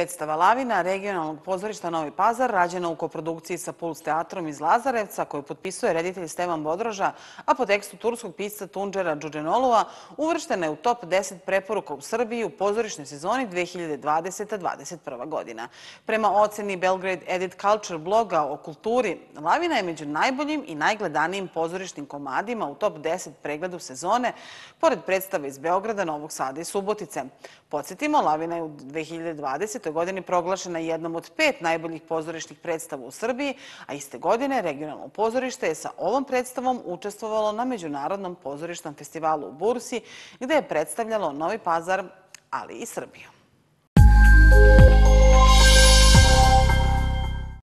Predstava Lavina regionalnog pozorišta Novi Pazar, rađena u koprodukciji sa Puls teatrom iz Lazarevca, koju potpisuje reditelj Stevan Bodroža, a po tekstu turskog pisca Tunđera Džudženolua, uvrštena je u top 10 preporuka u Srbiji u pozorišnoj sezoni 2020-2021. godina. Prema oceni Belgrade Edit Culture bloga o kulturi, Lavina je među najboljim i najgledanijim pozorišnim komadima u top 10 pregledu sezone, pored predstava iz Beograda, Novog Sada i Subotice. Podsjetimo, Lavina je u 2020. godini proglašena jednom od 5 najboljih pozorišnih predstava u Srbiji, a iste godine regionalno pozorište je sa ovom predstavom učestvovalo na Međunarodnom pozorišnom festivalu u Bursi, gde je predstavljalo Novi Pazar, ali i Srbiju.